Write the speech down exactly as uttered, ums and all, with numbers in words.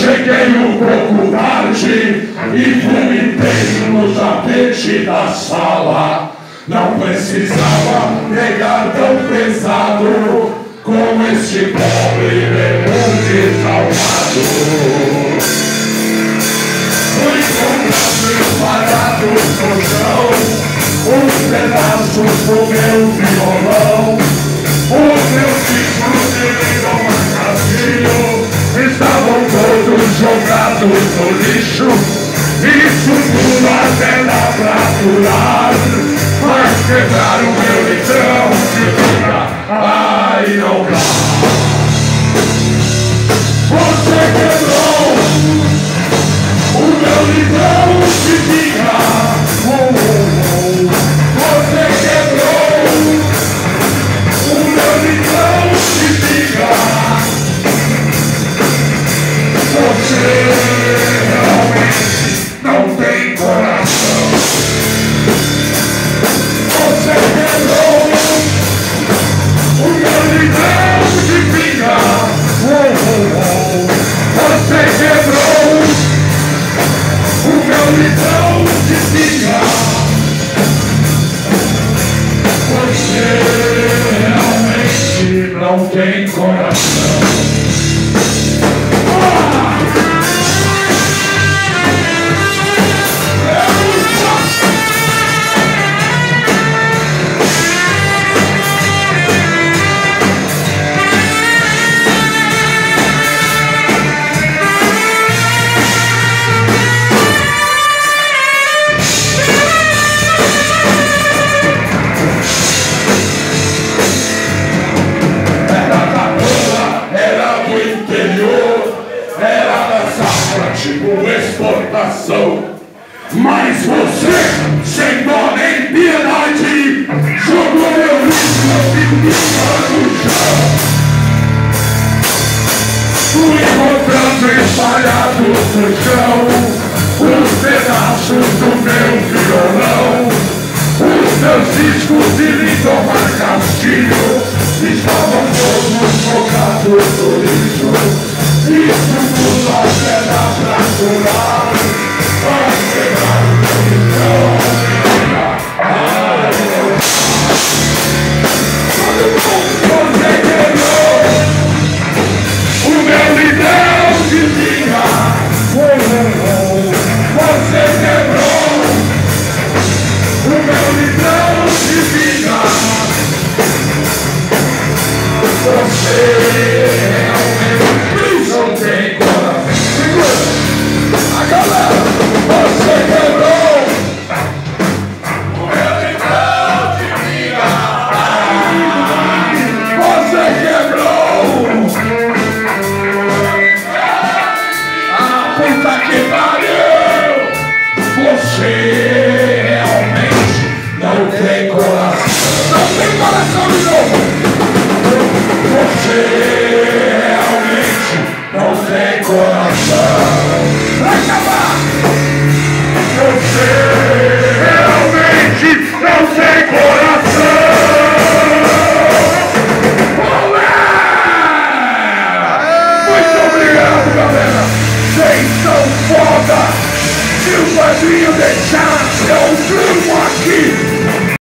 Cheguei um pouco tarde e vomitei no tapete da sala. Não precisava pegar tão pesado com este pobre bebum desalmado. Fui comprando espalhados no chão uns pedaços do meu violão. Os meus discos de Marcazinho estavam todos jogados no lixo. Isso tudo até dá pra aturar, mas quebrar o meu litrão de vida, ai não dá. Você quebrou o meu litrão de vida. Oh, oh, oh. Você quebrou o meu litrão de vida. Você realmente não tem coração. Você quebrou o meu litrão de vida. Oh, oh, oh. Você quebrou o meu litrão de vida. Você realmente não tem coração. Exportação, mas você, sem dó nem piedade, jogou meu lixo no chão. Fui encontrando espalhados no chão os pedaços do meu violão. Os meus discos de Lindomar Castilho estavam todos jogados no lixo. Isso tudo até dá pra curar, mas quebrar o meu litrão. Ai, meu você quebrou o meu litrão de vida. Você quebrou o meu litrão de vida. Você realmente não tem coração. Segura a galera. Você quebrou o meu litrão de vida. Você quebrou. Ah, puta que pariu. Você realmente não tem coração. Não tem coração de novo. Você realmente não tem coração. Vai acabar! Você realmente não tem coração! Muito obrigado, galera! Vocês são foda! Se o padrinho deixar,